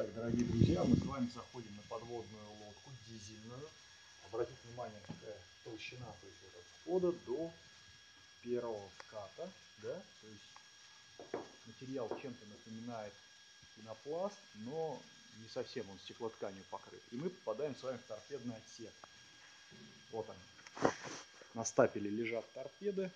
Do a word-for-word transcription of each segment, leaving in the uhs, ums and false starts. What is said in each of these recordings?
Так, дорогие друзья, мы с вами заходим на подводную лодку дизельную. Обратите внимание, какая толщина, то есть вот от входа до первого ската, да, то есть материал чем-то напоминает пенопласт, но не совсем, он стеклотканью покрыт. И мы попадаем с вами в торпедный отсек. Вот они. На стапеле лежат торпеды.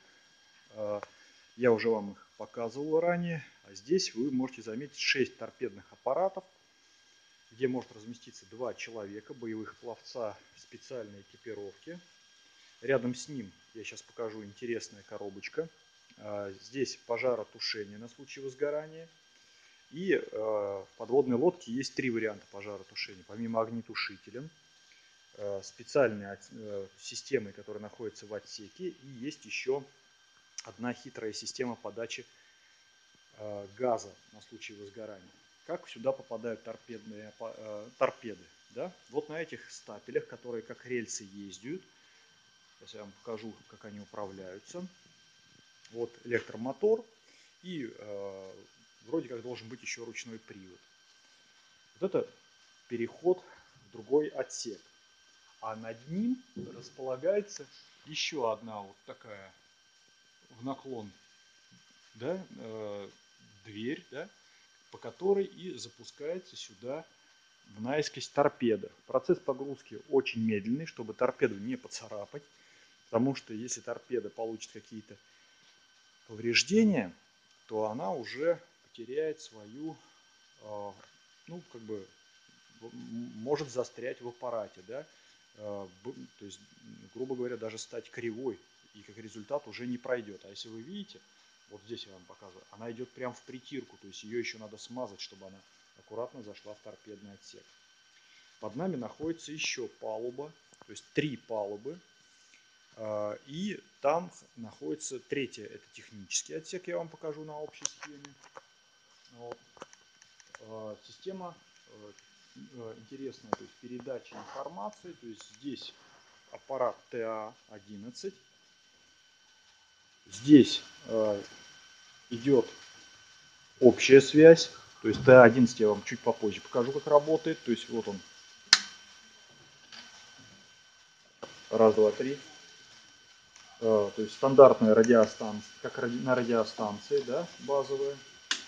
Я уже вам их показывал ранее. А здесь вы можете заметить шесть торпедных аппаратов, где может разместиться два человека, боевых пловца в специальной экипировке. Рядом с ним, я сейчас покажу, интересная коробочка. Здесь пожаротушение на случай возгорания. И в подводной лодке есть три варианта пожаротушения. Помимо огнетушителя, специальные системы, которые находятся в отсеке, и есть еще одна хитрая система подачи газа на случай возгорания. Как сюда попадают торпедные, э, торпеды? Да? Вот на этих стапелях, которые как рельсы ездят. Сейчас я вам покажу, как они управляются. Вот электромотор. И э, вроде как должен быть еще ручной привод. Вот это переход в другой отсек. А над ним располагается еще одна вот такая в наклон, да, э, дверь, да, по которой и запускается сюда в наискось торпеда. Процесс погрузки очень медленный, чтобы торпеду не поцарапать, потому что если торпеда получит какие-то повреждения, то она уже потеряет свою, ну, как бы, может застрять в аппарате, да, то есть, грубо говоря, даже стать кривой, и как результат уже не пройдет. А если вы видите, вот здесь я вам показываю, она идет прямо в притирку, то есть ее еще надо смазать, чтобы она аккуратно зашла в торпедный отсек. Под нами находится еще палуба, то есть три палубы. И там находится третья, это технический отсек, я вам покажу на общей схеме. Вот. Система интересная, то есть передача информации, то есть здесь аппарат Т А одиннадцать. Здесь идет общая связь, то есть Т А одиннадцать я вам чуть попозже покажу, как работает. То есть вот он. Раз, два, три. То есть стандартная радиостанция, как на радиостанции, да, базовая.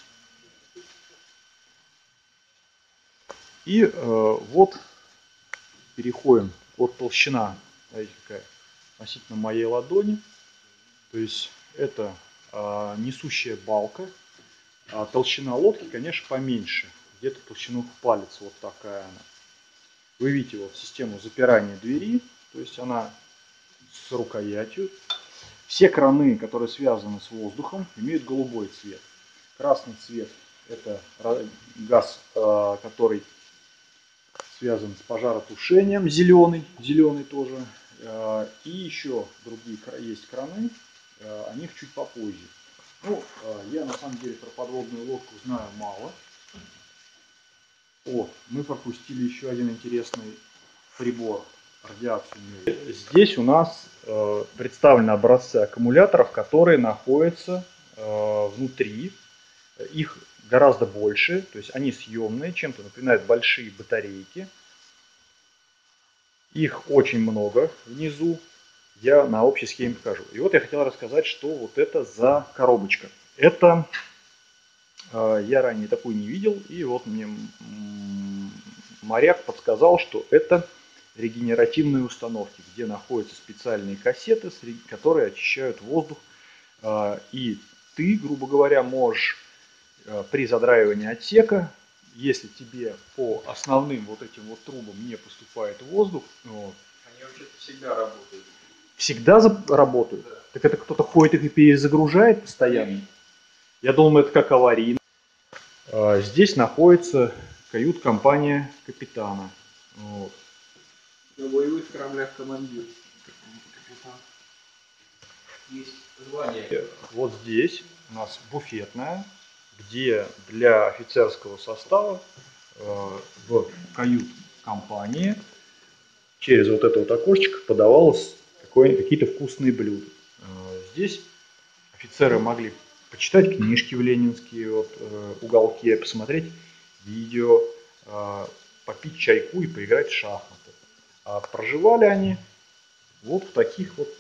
И э, вот переходим, вот толщина, смотрите, какая, относительно моей ладони. То есть это э, несущая балка. А толщина лодки, конечно, поменьше. Где-то толщину в палец, вот такая она. Вы видите вот систему запирания двери, то есть она с рукоятью. Все краны, которые связаны с воздухом, имеют голубой цвет. Красный цвет — это газ, который связан с пожаротушением, зеленый, зеленый тоже. И еще другие есть краны, о них чуть попозже. Ну, я на самом деле про подводную лодку знаю мало. О, мы пропустили еще один интересный прибор. Радиацию. Здесь у нас э, представлены образцы аккумуляторов, которые находятся э, внутри. Их гораздо больше, то есть они съемные, чем-то напоминают большие батарейки. Их очень много внизу. Я на общей схеме покажу. И вот я хотел рассказать, что вот это за коробочка. Это э, я ранее такую не видел, и вот мне моряк подсказал, что это регенеративные установки, где находятся специальные кассеты, которые очищают воздух. И ты, грубо говоря, можешь при задраивании отсека, если тебе по основным вот этим вот трубам не поступает воздух, вот, они вообще всегда работают. Всегда работают? Да. Так это кто-то ходит их и перезагружает постоянно? Конечно. Я думал, это как аварийно. Здесь находится кают-компания капитана. Вот. На боевых кораблях командир. Есть звание. Вот здесь у нас буфетная, где для офицерского состава э, в кают-компании через вот это вот окошечко подавалось какие-то вкусные блюда. Э, здесь офицеры могли почитать книжки в ленинские вот, э, уголки, посмотреть видео, попить чайку и поиграть в шахматы. А проживали они вот в таких вот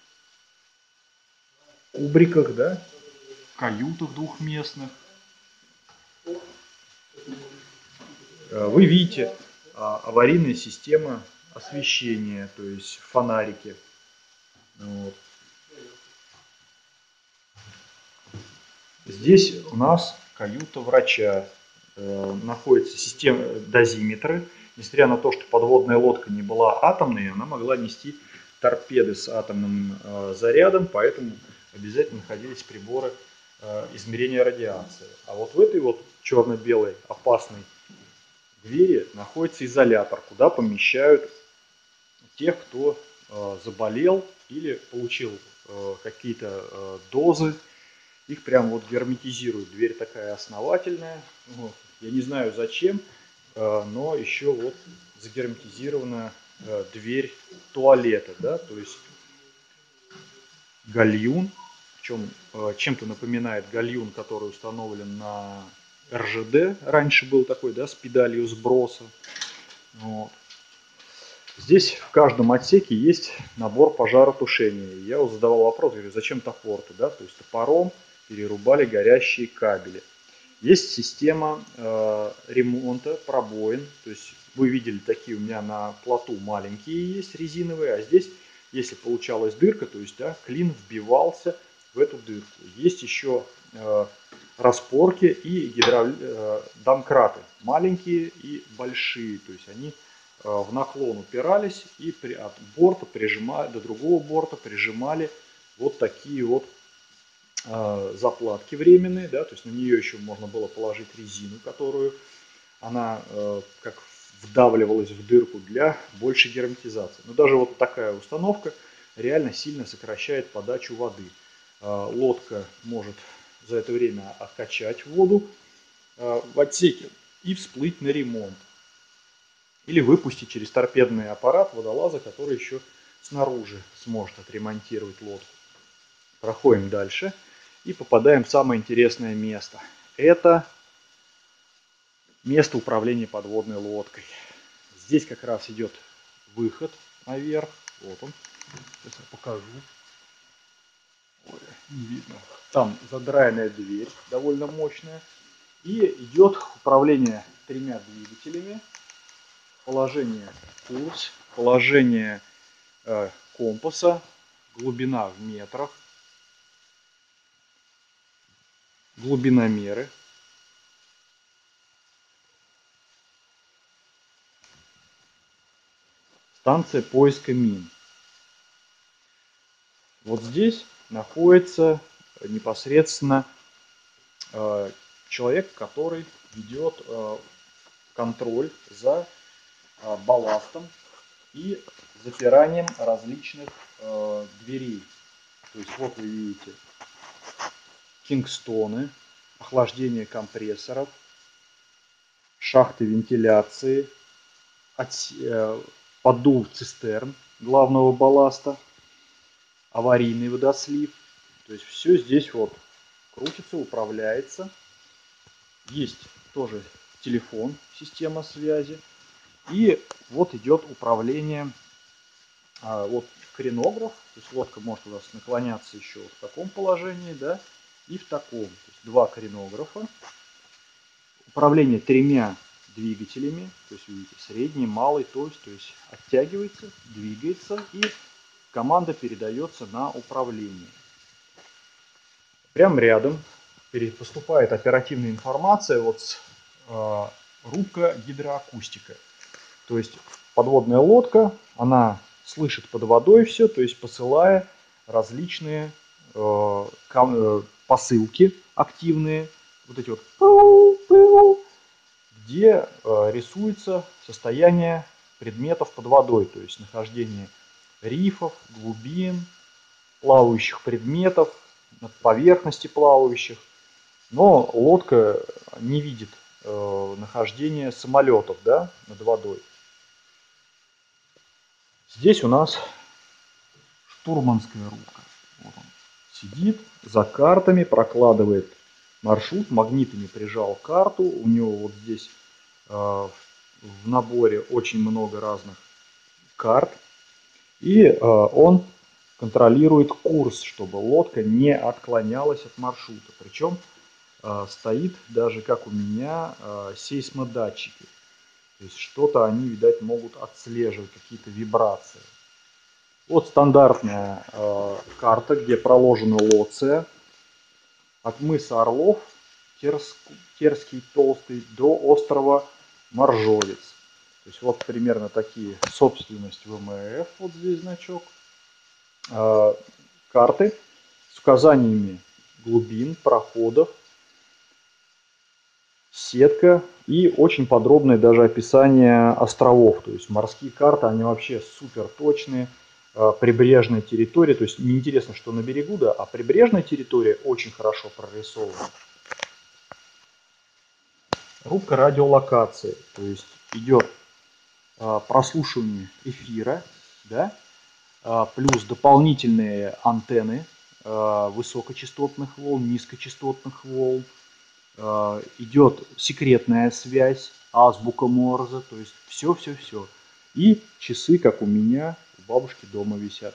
кубриках, да, каютах двухместных. Вы видите аварийная система освещения, то есть фонарики. Вот. Здесь у нас каюта врача. Э, находится система дозиметры. Несмотря на то, что подводная лодка не была атомной, она могла нести торпеды с атомным э, зарядом, поэтому обязательно находились приборы э, измерения радиации. А вот в этой вот черно-белой опасной двери находится изолятор, куда помещают тех, кто э, заболел или получил э, какие-то э, дозы. Их прям вот герметизируют. Дверь такая основательная. Вот. Я не знаю зачем, э, но еще вот загерметизирована э, дверь туалета, да, то есть гальюн, причем э, чем-то напоминает гальюн, который установлен на эр жэ дэ. Раньше был такой, да, с педалью сброса. Вот. Здесь в каждом отсеке есть набор пожаротушения. Я вот задавал вопрос, говорю, зачем топор-то, да, то есть топором перерубали горящие кабели. Есть система э, ремонта пробоин, то есть вы видели такие у меня на плоту маленькие есть резиновые, а здесь, если получалась дырка, то есть да, клин вбивался в эту дырку. Есть еще э, распорки и гидро... э, домкраты, маленькие и большие, то есть они э, в наклон упирались и при... от борта прижимали, до другого борта прижимали вот такие вот заплатки временные, да, то есть на нее еще можно было положить резину, которую она э, как вдавливалась в дырку для большей герметизации. Но даже вот такая установка реально сильно сокращает подачу воды. Э, лодка может за это время откачать воду э, в отсеке и всплыть на ремонт. Или выпустить через торпедный аппарат водолаза, который еще снаружи сможет отремонтировать лодку. Проходим дальше. И попадаем в самое интересное место. Это место управления подводной лодкой. Здесь как раз идет выход наверх. Вот он. Сейчас я покажу. Ой, не видно. Там задраенная дверь, довольно мощная. И идет управление тремя двигателями. Положение курс, положение э, компаса, глубина в метрах, глубиномеры. Станция поиска мин. Вот здесь находится непосредственно э, человек, который ведет э, контроль за э, балластом и запиранием различных э, дверей. То есть вот вы видите кингстоны, охлаждение компрессоров, шахты вентиляции, от, э, поддув цистерн главного балласта, аварийный водослив. То есть все здесь вот крутится, управляется. Есть тоже телефон, система связи. И вот идет управление, а, вот кренограф. То есть лодка может у нас наклоняться еще в таком положении, да, и в таком. То есть два кренографа. Управление тремя двигателями. То есть видите, средний, малый, толстый. То есть оттягивается, двигается и команда передается на управление. Прямо рядом поступает оперативная информация вот с э, рубка гидроакустика. То есть подводная лодка, она слышит под водой все, то есть посылая различные э, ком, э, посылки активные, вот эти вот, где э, рисуется состояние предметов под водой, то есть нахождение рифов, глубин, плавающих предметов, на поверхности плавающих. Но лодка не видит э, нахождение самолетов, да, над водой. Здесь у нас штурманская рубка. Вот он сидит за картами, прокладывает маршрут, магнитами прижал карту. У него вот здесь в наборе очень много разных карт, и он контролирует курс, чтобы лодка не отклонялась от маршрута. Причем стоит даже, как у меня, сейсмодатчики. То есть что-то они, видать, могут отслеживать, какие-то вибрации. Вот стандартная карта, где проложена Лоция от мыса Орлов, Терский Толстый, до острова Моржовец. То есть вот примерно такие: собственность ВМФ, вот здесь значок, э, карты с указаниями глубин, проходов, сетка и очень подробное даже описание островов. То есть морские карты, они вообще супер точные. Э, прибрежная территория, то есть неинтересно, что на берегу, да, а прибрежная территория очень хорошо прорисована. Рубка радиолокации, то есть идет э, прослушивание эфира, да, э, плюс дополнительные антенны э, высокочастотных волн, низкочастотных волн, э, идет секретная связь, азбука Морзе, то есть все-все-все. И часы, как у меня, у бабушки дома висят.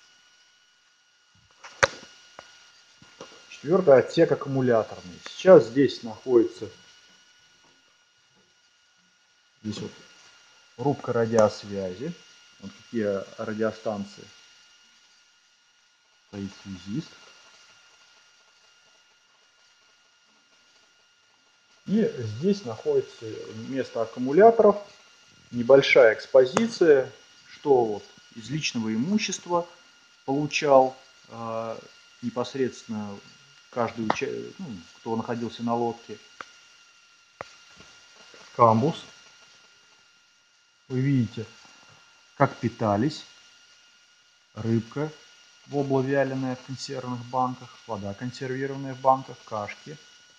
Четвертый отсек аккумуляторный. Сейчас здесь находится здесь вот рубка радиосвязи. Вот какие радиостанции. Стоит связист. И здесь находится место аккумуляторов. Небольшая экспозиция, что вот из личного имущества получал э, непосредственно каждый, ну, кто находился на лодке. Камбус. Вы видите, как питались. Рыбка, вобла вяленая в консервных банках, вода консервированная в банках, кашки.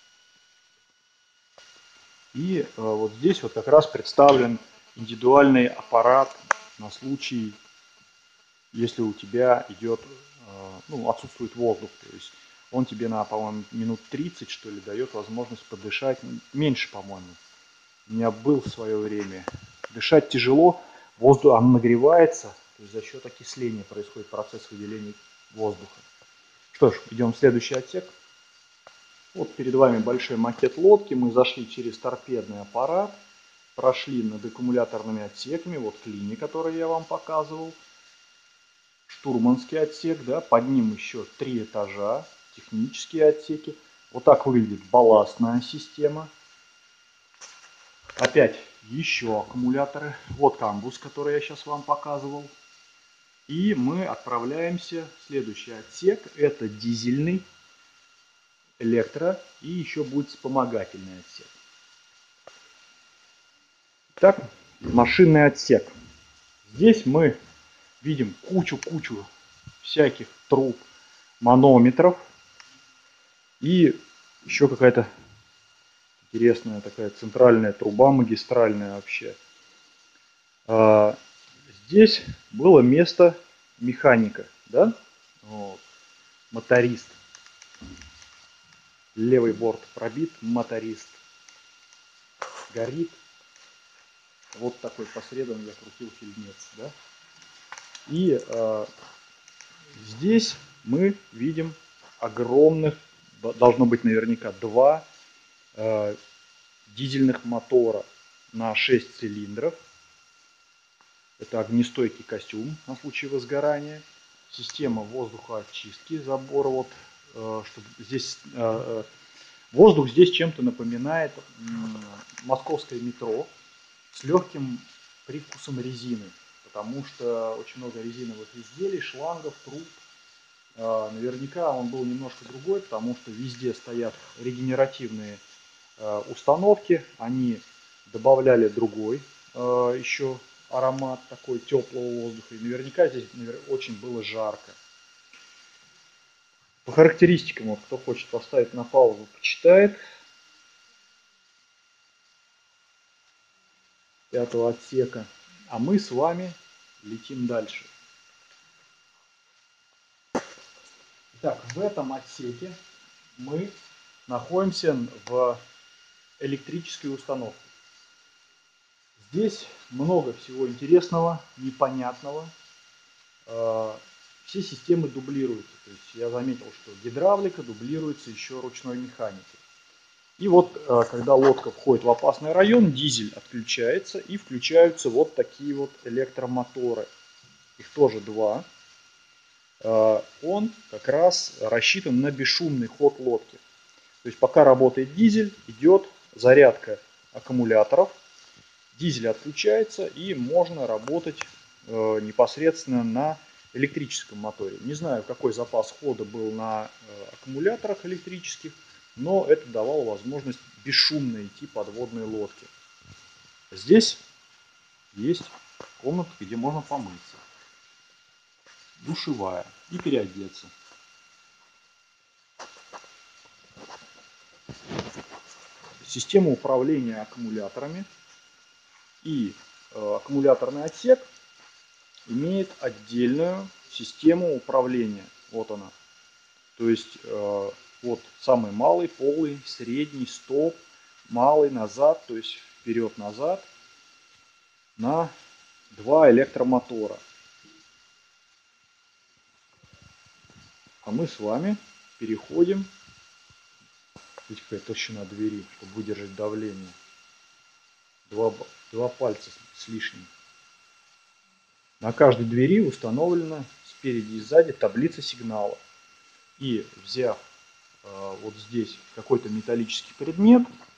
И э, вот здесь вот как раз представлен индивидуальный аппарат на случай, если у тебя идет, э, ну, отсутствует воздух. То есть он тебе на, по-моему, минут тридцать, что ли, дает возможность подышать. Меньше, по-моему. У меня был в свое время. Дышать тяжело, воздух, он нагревается, то есть за счет окисления происходит процесс выделения воздуха. Что ж, идем в следующий отсек. Вот перед вами большой макет лодки. Мы зашли через торпедный аппарат, прошли над аккумуляторными отсеками. Вот клини, который я вам показывал. Штурманский отсек, да, под ним еще три этажа, технические отсеки. Вот так выглядит балластная система. Опять еще аккумуляторы. Вот камбус, который я сейчас вам показывал. И мы отправляемся в следующий отсек. Это дизельный, электро и еще будет вспомогательный отсек. Так, машинный отсек. Здесь мы видим кучу-кучу всяких труб, манометров и еще какая-то интересная такая центральная труба, магистральная вообще. А, здесь было место механика, да? Вот. Моторист. Левый борт пробит, моторист. Горит. Вот такой по средам я крутил фильмец, да? И э, здесь мы видим огромных, должно быть наверняка два э, дизельных мотора на шесть цилиндров. Это огнестойкий костюм на случай возгорания. Система воздухоочистки забора. Вот, э, чтобы здесь, э, воздух здесь чем-то напоминает э, московское метро с легким привкусом резины. Потому что очень много резиновых изделий, шлангов, труб. Э, наверняка он был немножко другой, потому что везде стоят регенеративные э, установки. Они добавляли другой э, еще аромат такой теплого воздуха. И наверняка здесь очень было жарко. По характеристикам, вот, кто хочет поставить на паузу, почитает. Пятого отсека. А мы с вами летим дальше. Итак, в этом отсеке мы находимся в электрической установке. Здесь много всего интересного, непонятного. Все системы дублируются. То есть я заметил, что гидравлика дублируется еще ручной механикой. И вот, когда лодка входит в опасный район, дизель отключается и включаются вот такие вот электромоторы. Их тоже два. Он как раз рассчитан на бесшумный ход лодки. То есть пока работает дизель, идет зарядка аккумуляторов. Дизель отключается и можно работать непосредственно на электрическом моторе. Не знаю, какой запас хода был на аккумуляторах электрических, но это давало возможность бесшумно идти подводной лодке. Здесь есть комната, где можно помыться, душевая и переодеться. Система управления аккумуляторами и э, аккумуляторный отсек имеет отдельную систему управления. Вот она. То есть э, вот самый малый, полый, средний, стоп, малый, назад, то есть вперед-назад на два электромотора. А мы с вами переходим. Видите, какая толщина двери, чтобы выдержать давление. Два, два пальца с лишним. На каждой двери установлена спереди и сзади таблица сигнала. И взяв э, вот здесь какой-то металлический предмет,